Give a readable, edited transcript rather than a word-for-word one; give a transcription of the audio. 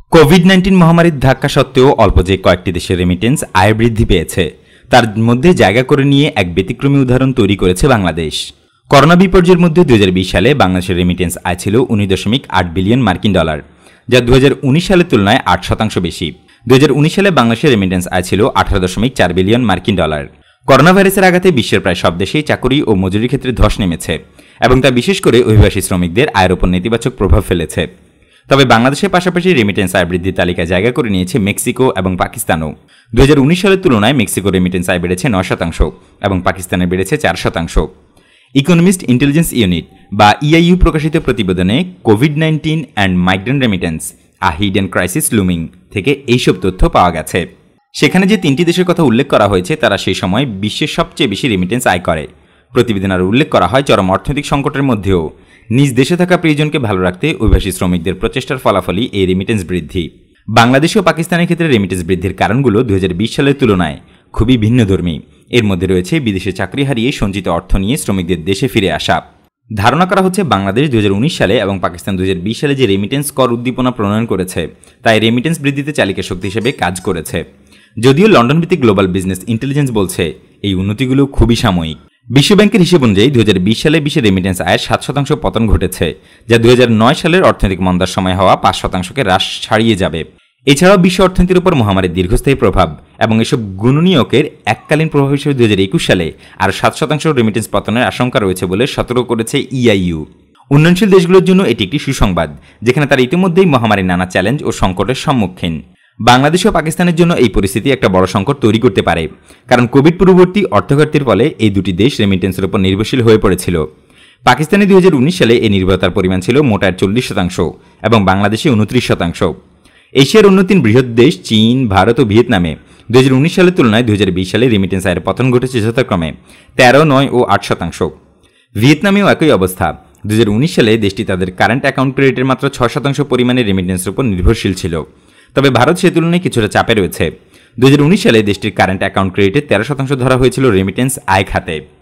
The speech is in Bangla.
কোভিড-19 মহামারীর ধাক্কা সত্ত্বেও অল্প যে কয়েকটি দেশের রেমিটেন্স আয় বৃদ্ধি পেয়েছে তার মধ্যে জায়গা করে নিয়ে এক ব্যতিক্রমী উদাহরণ তৈরি করেছে বাংলাদেশ। করোনা বিপর্যয়ের মধ্যে 2020 সালে বাংলাদেশের রেমিটেন্স আয় ছিল 19.8 বিলিয়ন মার্কিন ডলার, যা 2019 সালের তুলনায় 8% বেশি। 2019 সালে বাংলাদেশের রেমিটেন্স আয় ছিল 18.4 বিলিয়ন মার্কিন ডলার। করোনা ভাইরাসের আঘাতে বিশ্বের প্রায় সব দেশেই চাকরি ও মজুরির ক্ষেত্রে ধস নেমেছে এবং তা বিশেষ করে অভিবাসী শ্রমিকদের আয়ের উপর নেতিবাচক প্রভাব ফেলেছে। তবে বাংলাদেশের পাশাপাশি রেমিটেন্স আয় বৃদ্ধির তালিকায় জায়গা করে নিয়েছে মেক্সিকো এবং পাকিস্তানও। 2019 সালের তুলনায় মেক্সিকো রেমিটেন্স আয় বেড়েছে 9% এবং পাকিস্তানে বেড়েছে 4%। ইকোনমিস্ট ইন্টেলিজেন্স ইউনিট বা ইআইইউ প্রকাশিত প্রতিবেদনে কোভিড-19 and migrant remittance a hidden crisis looming থেকে এইসব তথ্য পাওয়া গেছে। সেখানে যে 3টি দেশের কথা উল্লেখ করা হয়েছে তারা সেই সময় বিশ্বের সবচেয়ে বেশি রেমিটেন্স আয় করে। প্রতিবেদনে আরও উল্লেখ করা হয়, চরম অর্থনৈতিক সংকটের মধ্যেও নিজ দেশে থাকা প্রিয়জনকে ভালো রাখতে অভিবাসী শ্রমিকদের প্রচেষ্টার ফলাফলই এই রেমিটেন্স বৃদ্ধি। বাংলাদেশ ও পাকিস্তানের ক্ষেত্রে রেমিটেন্স বৃদ্ধির কারণগুলো 2020 সালের তুলনায় খুবই ভিন্নধর্মী। এর মধ্যে রয়েছে বিদেশে চাকরি হারিয়ে সঞ্চিত অর্থ নিয়ে শ্রমিকদের দেশে ফিরে আসা। ধারণা করা হচ্ছে বাংলাদেশ 2019 সালে এবং পাকিস্তান 2020 সালে যে রেমিটেন্স কর উদ্দীপনা প্রণয়ন করেছে তাই রেমিটেন্স বৃদ্ধিতে চালিকা শক্তি হিসেবে কাজ করেছে। যদিও লন্ডন ভিত্তিক গ্লোবাল বিজনেস ইন্টেলিজেন্স বলছে এই উন্নতিগুলো খুবই সাময়িক। বিশ্বব্যাংকের হিসেব অনুযায়ী 2020 সালে বিশ্বের রেমিটেন্স আয়ের 7% পতন ঘটেছে, যা 2009 সালের অর্থনৈতিক মন্দার সময় হওয়া 5%কে হ্রাস ছাড়িয়ে যাবে। এছাড়াও বিশ্ব অর্থনীতির উপর মহামারীর দীর্ঘস্থায়ী প্রভাব এবং এসব গুণনীয়কের এককালীন প্রভাব হিসেবে 2021 সালে আর 7% রেমিটেন্স পতনের আশঙ্কা রয়েছে বলে সতর্ক করেছে ইআইইউ। উন্নয়নশীল দেশগুলোর জন্য এটি একটি সুসংবাদ, যেখানে তারা ইতিমধ্যেই মহামারীর নানা চ্যালেঞ্জ ও সংকটের সম্মুখীন। বাংলাদেশ ও পাকিস্তানের জন্য এই পরিস্থিতি একটা বড় সংকট তৈরি করতে পারে, কারণ কোভিড পূর্ববর্তী অর্থঘাটতির ফলে এই দুটি দেশ রেমিটেন্সের উপর নির্ভরশীল হয়ে পড়েছিল। পাকিস্তানে 2019 সালে এই নির্ভরতার পরিমাণ ছিল মোট আয়ের 40% এবং বাংলাদেশে 29%। এশিয়ার অন্য 3 বৃহৎ দেশ চীন, ভারত ও ভিয়েতনামে 2019 সালের তুলনায় 2020 সালে রেমিটেন্স আয়ের পতন ঘটেছে যথাক্রমে 13, 9 ও 8%। ভিয়েতনামেও একই অবস্থা। 2019 সালে দেশটি তাদের কারেন্ট অ্যাকাউন্ট ক্রেডিটের মাত্র 6% পরিমাণে রেমিটেন্সের উপর নির্ভরশীল ছিল। তবে ভারত সে তুলনায় কিছুটা চাপে রয়েছে। 2019 সালে দেশটির কারেন্ট অ্যাকাউন্ট ক্রেডিটে 13% ধরা হয়েছিল রেমিটেন্স আয় খাতে।